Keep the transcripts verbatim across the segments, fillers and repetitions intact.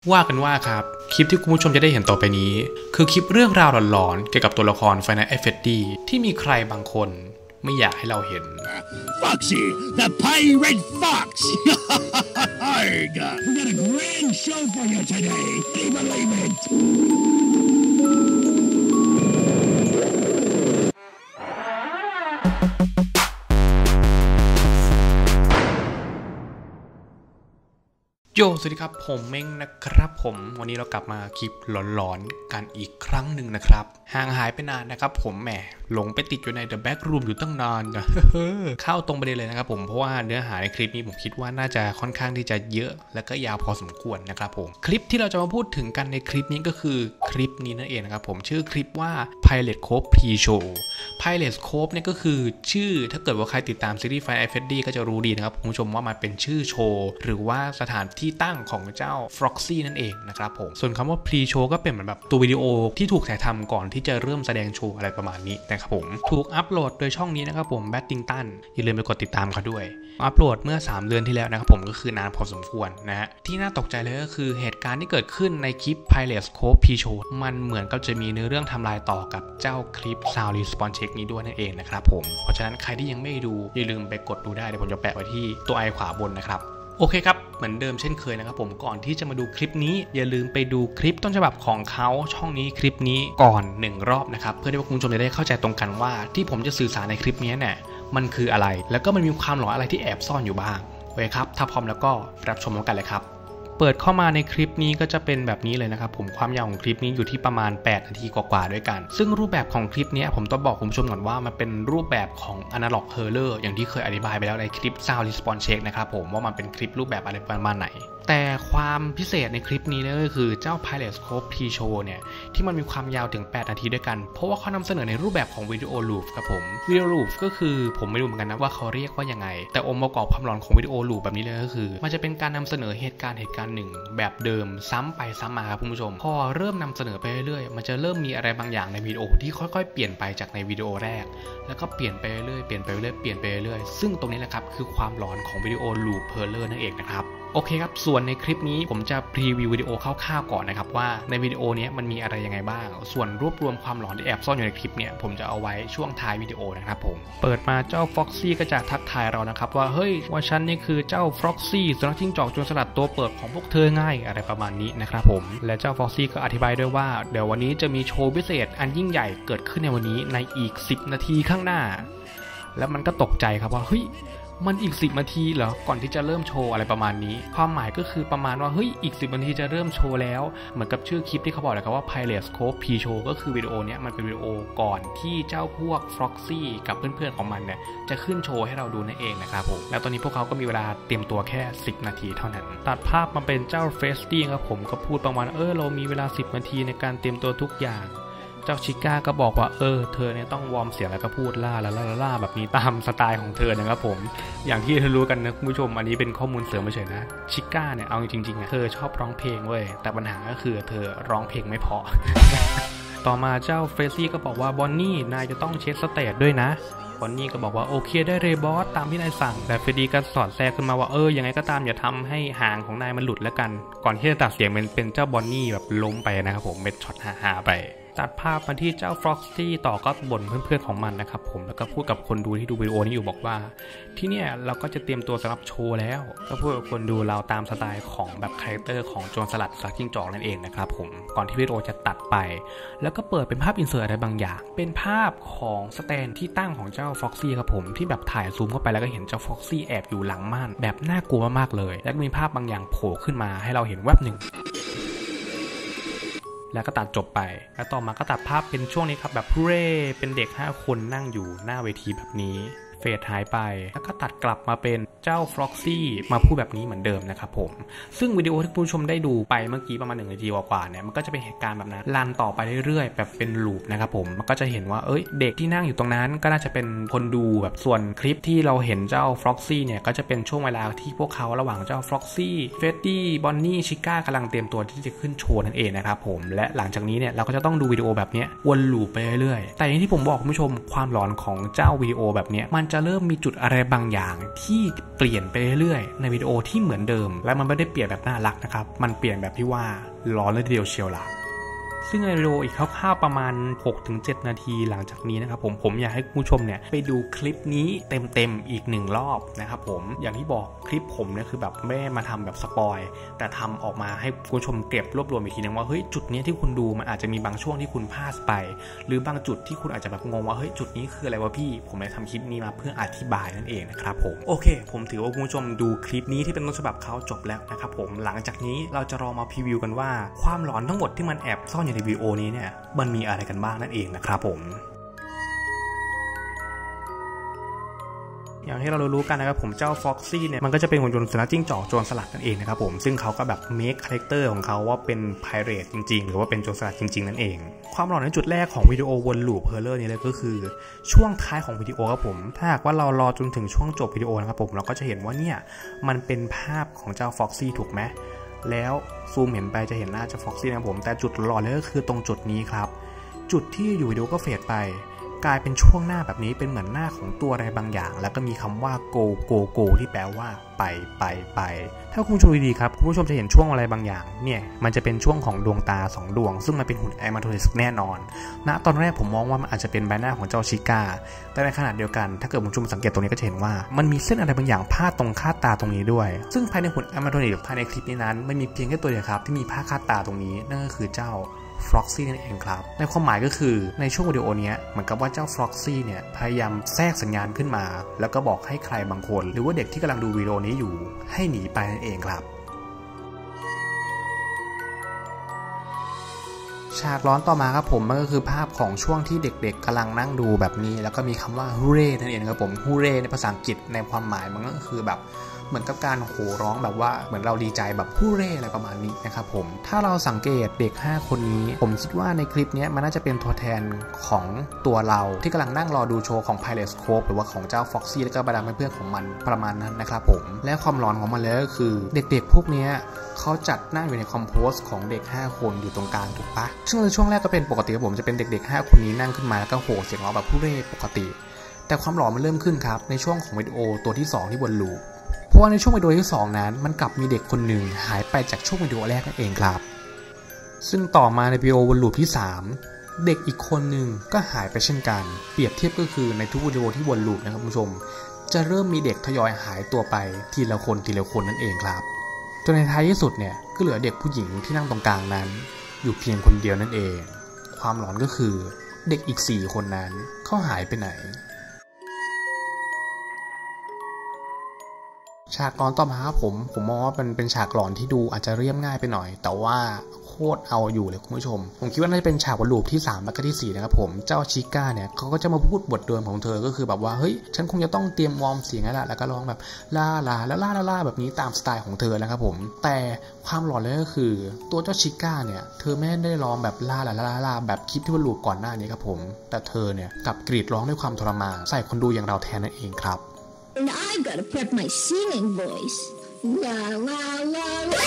ว่ากันว่าครับคลิปที่คุณผู้ชมจะได้เห็นต่อไปนี้คือคลิปเรื่องราวหลอนๆเกี่ยวกับตัวละคร Final Fantasy ที่มีใครบางคนไม่อยากให้เราเห็น Foxy the Pirate Fox We got a grand show for you today Can you believe it โยสวัสดีครับผมเม้งนะครับผมวันนี้เรากลับมาคลิปหลอนๆกันอีกครั้งหนึ่งนะครับห่างหายไปนานนะครับผมแหมหลงไปติดอยู่ใน The Back Room อยู่ตั้งนานนะ เข้าตรงประเด็นเลยนะครับผมเพราะว่าเนื้อหาในคลิปนี้ผมคิดว่าน่าจะค่อนข้างที่จะเยอะและก็ยาวพอสมควรนะครับผมคลิปที่เราจะมาพูดถึงกันในคลิปนี้ก็คือคลิปนี้นั่นเองนะครับผมชื่อคลิปว่า Pirate Cove Pre-Show Pirate Cove เนี่ยก็คือชื่อถ้าเกิดว่าใครติดตามซีรีส์ Final Fantasy ก็จะรู้ดีนะครับคุณผู้ชมว่ามันเป็นชื่อโชว์หรือว่าสถานที่ตั้งของเจ้า Foxy นั่นเองนะครับผมส่วนคำว่า Pre-Show ก็เป็นเหมือนแบบตัววิดีโอที่ถูกถ่ายทำก่อนที่จะเริ่มแสดงโชว์อะไรประมาณนี้นะครับผมถูกอัปโหลดโดยช่องนี้นะครับผม Battington อย่าลืมไปกดติดตามเขาด้วยอัปโหลดเมื่อสามเดือนที่แล้วนะครับผมก็คือนานพอสมควรนะฮะที่น่าตกใจเลยก็คือเหตุการณ์ที่เกิดขึ้นในคลิป Pirate Cove Pre-Show มันเหมือนกับจะมีเนื้อเรื่องทำลายต่อกับเจ้าคลิป Sound Response Check นี้ด้วยนั่นเองนะครับผมเพราะฉะนั้นใครที่ยังไม่ดูอย่าลืมไปกดดูได้เดี๋ยวผมจะแปะไว้ที่ตัวไอขวาบนนะครับโอเคครับเหมือนเดิมเช่นเคยนะครับผมก่อนที่จะมาดูคลิปนี้อย่าลืมไปดูคลิปต้นฉบับของเขาช่องนี้คลิปนี้ก่อนหนึ่งรอบนะครับเพื่อที่ว่าคุณผู้ชมจะได้เข้าใจตรงกันว่าที่ผมจะสื่อสารในคลิปนี้เนี่ยมันคืออะไรแล้วก็มันมีความหลอนอะไรที่แอบซ่อนอยู่บ้างโอเคครับถ้าพร้อมแล้วก็รับชมกันเลยครับเปิดเข้ามาในคลิปนี้ก็จะเป็นแบบนี้เลยนะครับผมความยาวของคลิปนี้อยู่ที่ประมาณแปดนาทีกว่าๆด้วยกันซึ่งรูปแบบของคลิปนี้ผมต้องบอกคุณผู้ชมก่อนว่ามันเป็นรูปแบบของ Analog Horror อย่างที่เคยอธิบายไปแล้วในคลิป Sound Response Check นะครับผมว่ามันเป็นคลิปรูปแบบอะไรประมาณไหนแต่ความพิเศษในคลิปนี้เนี่ยก็คือเจ้า Pirate Cove Pre-Show เนี่ยที่มันมีความยาวถึงแปดนาทีด้วยกันเพราะว่าเขานำเสนอในรูปแบบของวิดีโอลูปครับผมวิดีโอลูปก็คือผมไม่รู้เหมือนกันนะว่าเขาเรียกว่ายังไงแต่องค์ประกอบความหลอนของวิดีโอลูปแบบนี้เลยก็คือมันจะเป็นการนำเสนอเหตุการณ์เหตุการณ์หนึ่งแบบเดิมซ้ำไปซ้ำมาครับคุณผู้ชมพอเริ่มนำเสนอไปเรื่อยๆมันจะเริ่มมีอะไรบางอย่างในวิดีโอที่ค่อยๆเปลี่ยนไปจากในวิดีโอแรกแล้วก็เปลี่ยนไปเรื่อยๆเปลี่ยนไปเรื่อยๆเปลี่ยนไปเรื่อยๆซึ่งตรงนี้แหละครับคือความหลอนของวิดีโอลูปเพอร์เลอร์นั่นเองนะครับโอเคครับส่วนในคลิปนี้ผมจะพรีวิววิดีโอคร่าวๆก่อนนะครับว่าในวิดีโอนี้มันมีอะไรยังไงบ้างส่วนรวบรวมความหลอนที่แอบซ่อนอยู่ในคลิปเนี่ยผมจะเอาไว้ช่วงท้ายวิดีโอนะครับผมเปิดมาเจ้า Foxy ก็จะทักทายเรานะครับว่าเฮ้ยว่าฉันนี่คือเจ้า Foxy สุนัขจิ้งจอกโจรสลัดตัวเปิดของพวกเธอง่ายอะไรประมาณนี้นะครับผมและเจ้า Foxy ก็อธิบายด้วยว่าเดี๋ยววันนี้จะมีโชว์พิเศษอันยิ่งใหญ่เกิดขึ้นในวันนี้ในอีกสิบนาทีข้างหน้าแล้วมันก็ตกใจครับว่าเฮ้ยมันอีกสิบนาทีเหรอก่อนที่จะเริ่มโชว์อะไรประมาณนี้ความหมายก็คือประมาณว่าเฮ้ยอีกสิบนาทีจะเริ่มโชว์แล้วเหมือนกับชื่อคลิปที่เขาบอกเลยครับว่า Pirate Cove Pre-Show ก็คือวิดีโอเนี้ยมันเป็นวิดีโอก่อนที่เจ้าพวก Foxy กับเพื่อนๆของมันเนี่ยจะขึ้นโชว์ให้เราดูนั่นเองนะครับผมแล้วตอนนี้พวกเขาก็มีเวลาเตรียมตัวแค่สิบนาทีเท่านั้นตัดภาพมาเป็นเจ้า Foxy ครับผมก็พูดประมาณเออเรามีเวลาสิบนาทีในการเตรียมตัวทุกอย่างเจ้าชิก้าก็บอกว่าเออเธอเนี่ยต้องวอร์มเสียงแล้วก็พูดล่าล่าล่าล่าแบบนี้ตามสไตล์ของเธอนะครับผมอย่างที่เธอรู้กันนะคุณผู้ชมอันนี้เป็นข้อมูลเสริมเฉยๆนะชิก้าเนี่ยเอาจริงๆอ่ะเธอชอบร้องเพลงเว้ยแต่ปัญหาก็คือเธอร้องเพลงไม่พอ ต่อมาเจ้าเฟรซี่ก็บอกว่าบอนนี่นายจะต้องเช็คสเตตด้วยนะบอนนี่ก็บอกว่าโอเคได้เลยบอสตามที่นายสั่งแต่เฟรดี้ก็สอดแทรกขึ้นมาว่าเออยังไงก็ตามอย่าทำให้หางของนายมันหลุดแล้วกันก่อนที่จะตัดเสียงเป็นเป็นเจ้าบอนนี่แบบล้มไปนะครับผมเป็นช็อตฮาๆไปตัดภาพมาที่เจ้า Foxy ต่อก็บ่นเพื่อนๆของมันนะครับผมแล้วก็พูดกับคนดูที่ดูวิดีโอนี้อยู่บอกว่าที่เนี่ยเราก็จะเตรียมตัวสำหรับโชว์แล้วก็พูดกับคนดูเราตามสไตล์ของแบบคาแรคเตอร์ของโจรสลัดสักจิ้งจอกนั่นเองนะครับผมก่อนที่วิดีโอจะตัดไปแล้วก็เปิดเป็นภาพอินเสิร์ตอะไรบางอย่างเป็นภาพของสแตนที่ตั้งของเจ้า Foxy ครับผมที่แบบถ่ายซูมเข้าไปแล้วก็เห็นเจ้า Foxy แอบอยู่หลังม่านแบบน่ากลัวมากๆเลยแล้วมีภาพบางอย่างโผล่ขึ้นมาให้เราเห็นแวบหนึ่งแล้วก็ตัดจบไปแล้วต่อมาก็ตัดภาพเป็นช่วงนี้ครับแบบเร่เป็นเด็กห้าคนนั่งอยู่หน้าเวทีแบบนี้เฟดหายไปแล้วก็ตัดกลับมาเป็นเจ้า Foxy มาพูดแบบนี้เหมือนเดิมนะครับผมซึ่งวิดีโอที่ผู้ชมได้ดูไปเมื่อกี้ประมาณหนึ่งนาทีกว่าๆเนี่ยมันก็จะเป็นเหตุการณ์แบบนั้นรันต่อไปเรื่อยๆแบบเป็นลูปนะครับผมมันก็จะเห็นว่าเอ้ยเด็กที่นั่งอยู่ตรงนั้นก็น่าจะเป็นคนดูแบบส่วนคลิปที่เราเห็นเจ้า Foxy เนี่ยก็จะเป็นช่วงเวลาที่พวกเขาระหว่างเจ้า Foxy เฟดดี้บอนนี่ชิก้ากำลังเตรียมตัวที่จะขึ้นโชว์นั่นเองนะครับผมและหลังจากนี้เนี่ยเราก็จะต้องดูวิดีโอแบบนี้วนลูปไปเรื่อยๆแต่อย่างที่ผมบอกคุณผู้ชมความหลอนของเจ้าวิดีโอแบบนี้มันจะเริ่มมีจุดอะไรบางอย่างที่เปลี่ยนไปเรื่อยๆในวิดีโอที่เหมือนเดิมและมันไม่ได้เปลี่ยนแบบน่ารักนะครับมันเปลี่ยนแบบที่ว่าร้อนเลยทีเดียวเชียวล่ะซึ่งในวิดีโออีกคร่าวๆประมาณ หกถึงเจ็ด นาทีหลังจากนี้นะครับผมผมอยากให้ผู้ชมเนี่ยไปดูคลิปนี้เต็มๆอีกหนึ่งรอบนะครับผมอย่างที่บอกคลิปผมเนี่ยคือแบบไม่ได้มาทำแบบสปอยแต่ทำออกมาให้ผู้ชมเก็บรวบรวมอีกทีนึงว่าเฮ้ยจุดนี้ที่คุณดูมันอาจจะมีบางช่วงที่คุณพลาดไปหรือบางจุดที่คุณอาจจะแบบงงว่าเฮ้ยจุดนี้คืออะไรวะพี่ผมเลยทำคลิปนี้มาเพื่ออธิบายนั่นเองนะครับผมโอเคผมถือว่าคุณผู้ชมดูคลิปนี้ที่เป็นต้นฉบับเขาจบแล้วนะครับผมหลังจากนี้เราจะรอมาพรีวิวกันว่าความหลอนทั้งหมดที่มันแอบซ่อนอยู่ในวิดีโอนี้เนี่ยมันมีอะไรกันบ้างนั่นเองนะครับผมอย่างที่เรารู้กันนะครับผมเจ้า Foxy เนี่ยมันก็จะเป็นหุ่นยนต์สุนัขจิ้งจอกโจรสลัดนั่นเองนะครับผมซึ่งเขาก็แบบเมคคาแรคเตอร์ของเขาว่าเป็นไพเรตจริงๆหรือว่าเป็นโจรสลัดจริงๆนั่นเองความหลอนในจุดแรกของวิดีโอวนลูปเพอร์เลอร์นี้เลยก็คือช่วงท้ายของวิดีโอครับผมถ้าหากว่าเรารอจนถึงช่วงจบวิดีโอนะครับผมเราก็จะเห็นว่าเนี่ยมันเป็นภาพของเจ้า Foxy ถูกไหมแล้วซูมเห็นไปจะเห็นหน้าเจ้า Foxy นะครับผมแต่จุดหลอนเลยก็คือตรงจุดนี้ครับจุดที่อยู่วิดีโอก็เฟดไปกลายเป็นช่วงหน้าแบบนี้เป็นเหมือนหน้าของตัวอะไรบางอย่างแล้วก็มีคำว่า go go go ที่แปลว่าไปไปไปถ้าคุณผู้ชมดีๆครับคุณผู้ชมจะเห็นช่วงอะไรบางอย่างเนี่ยมันจะเป็นช่วงของดวงตาสองดวงซึ่งมันเป็นหุ่นแอนิเมทรอนิกส์แน่นอนณตอนแรกผมมองว่ามันอาจจะเป็นใบหน้าของเจ้าชิก้าแต่ในขณะเดียวกันถ้าเกิดคุณผู้ชมสังเกตตรงนี้ก็จะเห็นว่ามันมีเส้นอะไรบางอย่างพาดตรงคาดตาตรงนี้ด้วยซึ่งภายในหุ่นแอนิเมทรอนิกส์ภายในคลิปนี้นั้นไม่มีเพียงแค่ตัวเดียวครับที่มีผ้าคาดตาตรงนี้นั่นก็คือเจ้าFoxy นั่นเองครับในความหมายก็คือในช่วงวิดีโอนี้เหมือนกับว่าเจ้า Foxy เนี่ยพยายามแทรกสัญญาณขึ้นมาแล้วก็บอกให้ใครบางคนหรือว่าเด็กที่กำลังดูวิดีโอนี้อยู่ให้หนีไปนั่นเองครับฉากร้อนต่อมาครับผมมันก็คือภาพของช่วงที่เด็กๆกำลังนั่งดูแบบนี้แล้วก็มีคำว่าฮูเร่นั่นเองครับผมฮูเร่ในภาษาอังกฤษในความหมายมันก็คือแบบเหมือนกับการโห่ร้องแบบว่าเหมือนเราดีใจแบบฮูเร่อะไรประมาณนี้นะครับผมถ้าเราสังเกตเด็กห้าคนนี้ผมคิดว่าในคลิปนี้มันน่าจะเป็นตัวแทนของตัวเราที่กำลังนั่งรอดูโชว์ของ Pirate Cove หรือว่าของเจ้า Foxy และก็บรรดาเพื่อนๆของมันประมาณนั้นนะครับผมและความร้อนของมันเลยก็คือเด็กๆพวกนี้เขาจัดนั่งอยู่ในคอมโพสของเด็กห้าคนอยู่ตรงกลางถูกปะซึ่งในช่วงแรกก็เป็นปกติครับผมจะเป็นเด็กๆห้าคนนี้นั่งขึ้นมาแล้วก็โห่เสียงร้องแบบฮูเร่ปกติแต่ความหลอนมันเริ่มขึ้นครับในช่วงของวิดีโอตัวที่สองที่วนลูปเพราะว่าในช่วงวิดีโอที่สองนั้นมันกลับมีเด็กคนหนึ่งหายไปจากช่วงวิดีโอแรกนั่นเองครับซึ่งต่อมาในวิดีโอวนลูปที่สามเด็กอีกคนหนึ่งก็หายไปเช่นกันเปรียบเทียบก็คือในทุกวิดีโอที่วนลูปนะครับคุณผู้ชมจะเริ่มมีเด็กทยอยหายตัวไปทีละคนทีละคนนั่นเองครับจนในท้ายที่สุดเนี่ยก็เหลือเด็กผู้หญิงที่นั่งตรงกลางนั้นอยู่เพียงคนเดียวนั่นเองความหลอนก็คือเด็กอีกสี่คนนั้นเขาหายไปไหนฉากหลอนต่อมาครับผมผมมองว่าเป็นเป็นฉากหลอนที่ดูอาจจะเรียบง่ายไปหน่อยแต่ว่าโคตรเอาอยู่เลยคุณผู้ชมผมคิดว่าน่าจะเป็นฉากวนลูปที่สามและก็ที่สี่นะครับผมเจ้าชิก้าเนี่ยเขาก็จะมาพูดบทเดิมของเธอก็คือแบบว่าเฮ้ยฉันคงจะต้องเตรียมวอร์มเสียงแล้วแล้วก็ร้องแบบลาลาแล้วลาลาลาแบบนี้ตามสไตล์ของเธอแล้วครับผมแต่ความหลอนเลยก็คือตัวเจ้าชิก้าเนี่ยเธอไม่ได้ร้องแบบลาลาลาลาแบบคลิปที่วนลูปก่อนหน้านี้ครับผมแต่เธอเนี่ยกลับกรีดร้องด้วยความทรมานใส่คนดูอย่างเราแทนนั่นเองครับ And I've got to prep my singing voice. La la la la.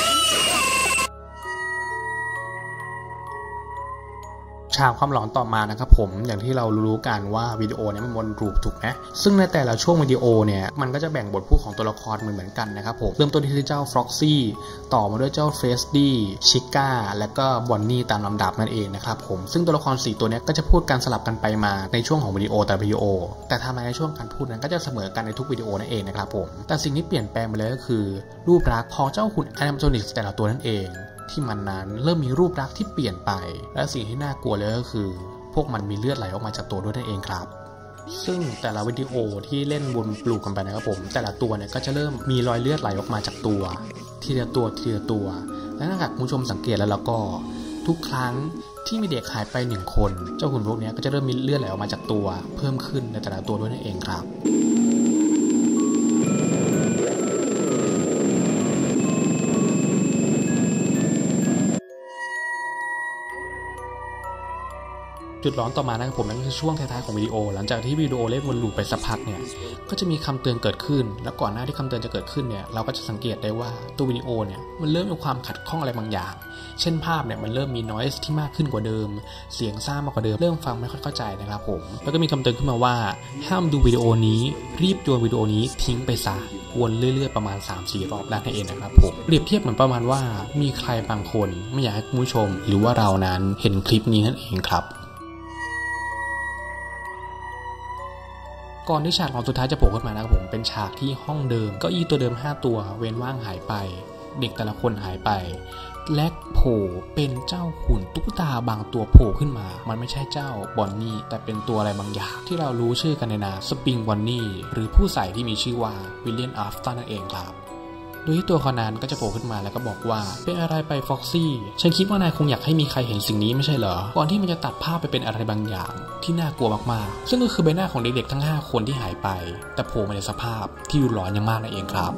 ฉากความหลอนต่อมานะครับผมอย่างที่เรารู้กันว่าวิดีโอเนี่ยมันวนลูปถูกไหมซึ่งในแต่ละช่วงวิดีโอเนี่ยมันก็จะแบ่งบทพูดของตัวละครเหมือนกันนะครับผมเริ่มต้นที่เจ้า Foxy ต่อมาด้วยเจ้า Freddy ชิก้าและก็บอนนี่ตามลำดับนั่นเองนะครับผมซึ่งตัวละครสี่ตัวนี้ก็จะพูดกันสลับกันไปมาในช่วงของวิดีโอแต่วิดีโอแต่ทำไมในช่วงการพูดนั้นก็จะเสมอกันในทุกวิดีโอนั่นเองนะครับผมแต่สิ่งที่เปลี่ยนแปลงไปเลยก็คือรูปลักษณ์ของเจ้าหุ่นแอนิเมทรอนิกส์แต่ละตัวนั่นเองที่มันนั้นเริ่มมีรูปลักษณ์ที่เปลี่ยนไปและสิ่งที่น่ากลัวเลยก็คือพวกมันมีเลือดไหลออกมาจากตัวด้วยนั่นเองครับซึ่งแต่ละวิดีโอที่เล่นวนลูปกันไปนะครับผมแต่ละตัวเนี่ยก็จะเริ่มมีรอยเลือดไหลออกมาจากตัวทีละตัวทีละตัวและถ้าหากคุณผู้ชมสังเกตแล้วแล้วก็ทุกครั้งที่มีเด็กหายไปหนึ่งคนเจ้าหุ่นพวกนี้ก็จะเริ่มมีเลือดไหลออกมาจากตัวเพิ่มขึ้นในแต่ละตัวด้วยนั่นเองครับจุดร้อนต่อมานะครับผมนั่นคือช่วงท้ายๆของวิดีโอหลังจากที่วิดีโอเล่นวนลูปไปสักพักเนี่ยก็จะมีคำเตือนเกิดขึ้นแล้วก่อนหน้าที่คำเตือนจะเกิดขึ้นเนี่ยเราก็จะสังเกตได้ว่าตัววิดีโอเนี่ยมันเริ่มมีความขัดข้องอะไรบางอย่างเช่นภาพเนี่ยมันเริ่มมี noise ที่มากขึ้นกว่าเดิมเสียงซ่ามากกว่าเดิมเริ่มฟังไม่ค่อยเข้าใจนะครับผมแล้วก็มีคำเตือนขึ้นมาว่าห้ามดูวิดีโอนี้รีบโยนวิดีโอนี้ทิ้งไปซะวนเรื่อยๆประมาณ สามถึงสี่ รอบได้นั่นเองนะครับผมเปรียบเทียบเหมือนประมาณว่ามีใครบางคนไม่อยากให้คุณผู้ชมหรือว่าเรานั้นเห็นคลิปนี้นั่นเองครับก่อนที่ฉากหลอนสุดท้ายจะโผล่ขึ้นมานะครับผมเป็นฉากที่ห้องเดิมเก้าอี้ตัวเดิมห้าตัวเว้นว่างหายไปเด็กแต่ละคนหายไปและโผล่เป็นเจ้าหุ่นตุ๊กตาบางตัวโผล่ขึ้นมามันไม่ใช่เจ้าบอนนี่แต่เป็นตัวอะไรบางอย่างที่เรารู้ชื่อกันในนามสปริงบอนนี่หรือผู้ใส่ที่มีชื่อว่าวิลเลียมอัฟตันนั่นเองครับโดยที่ตัวเขานั้นก็จะโผล่ขึ้นมาแล้วก็บอกว่าเป็นอะไรไปฟ็อกซี่ฉันคิดว่านายคงอยากให้มีใครเห็นสิ่งนี้ไม่ใช่เหรอก่อนที่มันจะตัดภาพไปเป็นอะไรบางอย่างที่น่ากลัวมากๆซึ่งก็คือใบหน้าของเด็กๆทั้งห้าคนที่หายไปแต่โผล่มาในสภาพที่ดูหลอนอย่างมากนั่นเองครับ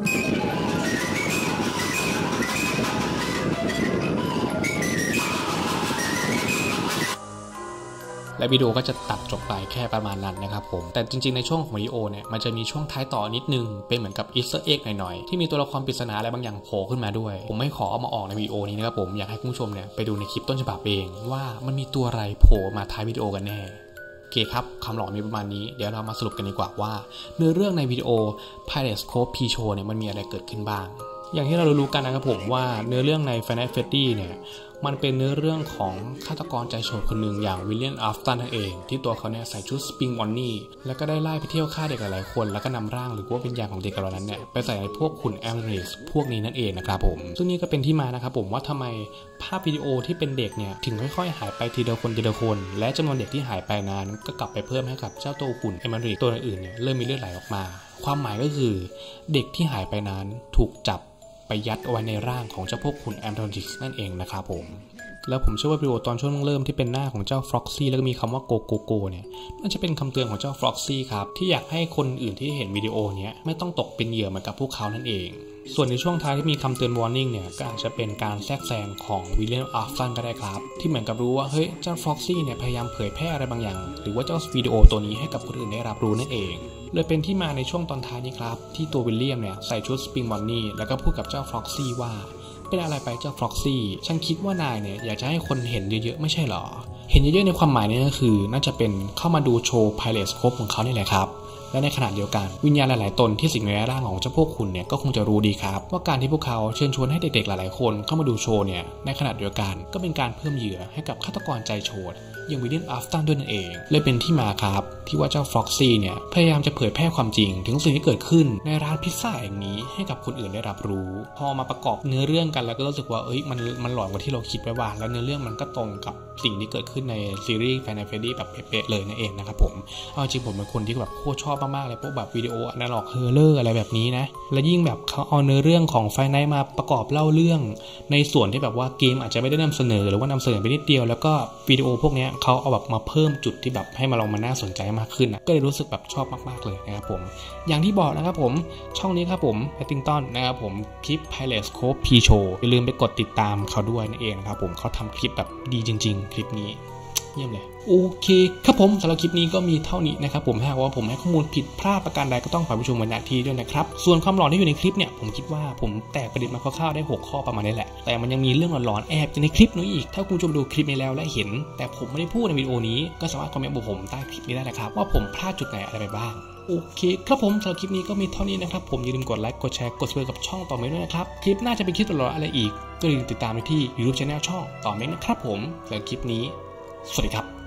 และวิดีโอก็จะตัดจบไปแค่ประมาณนั้นนะครับผมแต่จริงๆในช่วงของวิดีโอเนี่ยมันจะมีช่วงท้ายต่อนิดนึงเป็นเหมือนกับอีสเตอร์เอ็กหน่อยๆที่มีตัวละครปริศนาอะไรบางอย่างโผล่ขึ้นมาด้วยผมไม่ขอเอามาออกในวิดีโอนี้นะครับผมอยากให้คุณผู้ชมเนี่ยไปดูในคลิปต้นฉบับเองว่ามันมีตัวอะไรโผล่มาท้ายวิดีโอกันแน่โอเคครับคำหลอนมีประมาณนี้เดี๋ยวเรามาสรุปกันดีกว่าว่าเนื้อเรื่องในวิดีโอ Pirates-Cove P-Show เนี่ยมันมีอะไรเกิดขึ้นบ้างอย่างที่เรารู้กันนะครับผมว่าเนื้อเรื่องใน Five Nights at Freddy's เนี่ยมันเป็นเนื้อเรื่องของฆาตกรใจโฉดคนหนึ่งอย่างวิลเลียมอัฟตันนั่นเองที่ตัวเขาเนี่ยใส่ชุดสปริงบอนนี่แล้วก็ได้ไล่ไปเที่ยวฆ่าเด็กหลายๆคนแล้วก็นำร่างหรือว่าวิญญาณของเด็กเหล่านั้นเนี่ยไปใส่ในพวกขุนแอมเรสพวกนี้นั่นเองนะครับผมซึ่งนี่ก็เป็นที่มานะครับผมว่าทำไมภาพวิดีโอที่เป็นเด็กเนี่ยถึงค่อยๆหายไปทีละคนทีละคนและจำนวนเด็กที่หายไปนั้นก็กลับไปเพิ่มให้กับเจ้าตัวขุนแอมเรสตัวอื่นๆเนี่ยเริ่มมีเลือดไหลออกมาความหมายก็คือเด็กที่หายไปนั้นถูกจับไปยัดเอาไว้ในร่างของเจ้าพวกขุนแอมโทนิกส์นั่นเองนะครับผมแล้วผมเชื่อว่าวิดีโอตอนช่วงเริ่มที่เป็นหน้าของเจ้าฟล็อกซี่แล้วก็มีคำว่าโกโกโกเนี่ยมันจะเป็นคำเตือนของเจ้าฟล็อกซี่ครับที่อยากให้คนอื่นที่เห็นวิดีโอนี้ไม่ต้องตกเป็นเหยื่อเหมือนกับพวกเขานั่นเองส่วนในช่วงท้ายที่มีคำเตือน warning เนี่ยก็อาจจะเป็นการแทรกแซงของวิลเลียมอัฟตันก็ได้ครับที่เหมือนกับรู้ว่าเฮ้ยเจ้าฟล็อกซี่เนี่ยพยายามเผยแพร่อะไรบางอย่างหรือว่าเจ้าวิดีโอตัวนี้ให้กับคนอื่นได้รับรู้นั่นเองเลยเป็นที่มาในช่วงตอนท้ายนี้ครับที่ตัววิลเลียมเนี่ยใส่ชุดสปริงบอนนี่แล้วก็พูดกับเจ้าฟล็อกซี่ว่าเป็นอะไรไปเจ้าฟล็อกซี่ฉันคิดว่านายเนี่ยอยากจะให้คนเห็นเยอะๆไม่ใช่หรอเห็นเยอะๆในความหมายนี้ก็คือน่าจะเป็นเข้ามาดูโชว์ Pirates-Cove ของเขานี่แหละครับและในขณะเดียวกันวิญญาณหลายๆตนที่สิงอยู่ในร่างของเจ้าพวกคุณเนี่ยก็คงจะรู้ดีครับว่าการที่พวกเขาเชิญชวนให้เด็กๆหลายๆคนเข้ามาดูโชว์เนี่ยในขณะเดียวกันก็เป็นการเพิ่มเหยื่อให้กับฆาตกรใจโฉดอย่างวิลเลียมอัฟตันด้วยนั่นเองเลยเป็นที่มาครับที่ว่าเจ้าฟล็อกซี่เนี่ยพยายามจะเผยแพร่ความจริงถึงสิ่งที่เกิดขึ้นในร้านพิซซ่าแห่งนี้ให้กับคนอื่นได้รับรู้พอมาประกอบเนื้อเรื่องกันแล้วก็รู้สึกว่าเอ้ยมันมันหลอนกว่าที่เราคิดไว้ว่าแล้วเนื้อเรื่องมันก็ตรงกับสิ่งที่เกิดขึ้นในซีรีส์ Five Nights at Freddy's แบบเป๊ะๆเลยนั่นเองนะครับผมเอาจริงผมเป็นคนที่แบบโคตรชอบมากๆเลยพวกแบบวิดีโออนาล็อกเฮอร์เรอร์อะไรแบบนี้นะและยิ่งแบบเขาเอาเนื้อเรื่องของ Five Nights มาประกอบเล่าเรื่องในส่วนที่แบบว่าเกมอาจจะไม่ได้นำเสนอหรือว่านำเสนอไปนิดเดียวแล้วก็วิดีโอพวกนี้เขาเอาแบบมาเพิ่มจุดที่แบบให้มาลองมาน่าสนใจมากขึ้นนะก็เลยรู้สึกแบบชอบมากๆเลยนะครับผมอย่างที่บอกนะครับผมช่องนี้ครับผมแพตติงตันนะครับผมคลิป Pirates-Cove P-Show อย่าลืมไปกดติดตามเขาด้วยนั่นเองนะครับผมเขาทำคลิปแบบดีจริงๆคลิปนี้เยี่ยมเลยโอเคครับผมสำหรับคลิปนี้ก็มีเท่านี้นะครับผมถ้าหากว่าผมให้ข้อมูลผิดพลาดประการใดก็ต้องฝากผู้ชมไว้ณที่ด้วยนะครับส่วนความหลอนที่อยู่ในคลิปเนี่ยผมคิดว่าผมแตกประเด็นมาคร่าวๆได้หกข้อประมาณนี้แหละแต่มันยังมีเรื่องหลอนๆแอบอยู่ในคลิปนี้อีกถ้าคุณผู้ชมดูคลิปนี้แล้วและเห็นแต่ผมไม่ได้พูดในวิดีโอนี้ก็สามารถคอมเมนต์บอกผมใต้คลิปนี้ได้นะครับว่าผมพลาดจุดไหนอะไรไปบ้างโอเคครับผมสำหรับคลิปนี้ก็มีเท่านี้นะครับผมอย่าลืมกดไลค์กดแชร์กดซับสไครบ์กับช่องต่อเมฆด้วยนะครับคลิปน่าจะเป็นคลิปหลอนๆอะไรอีกก็อย่าลืมติดตามไปที่ YouTube Channel ช่องต่อเมฆนะครับผมสำหรับคลิปนี้สวัสดีครับ